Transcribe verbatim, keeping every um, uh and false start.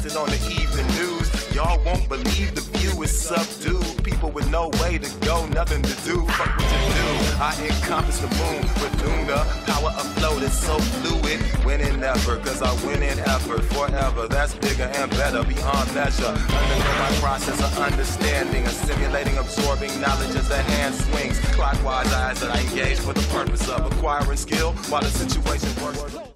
blasted on the evening news. Y'all won't believe the view is subdued. People with no way to go, nothing to do. Fuck what you do. I encompass the moon with Luna. Power afloat is so fluid. Winning never, cause I win in effort forever. That's bigger and better, beyond measure. Undergo my process of understanding, assimilating, absorbing knowledge as the hand swings. Clockwise eyes that I engage for the purpose of acquiring skill while the situation works.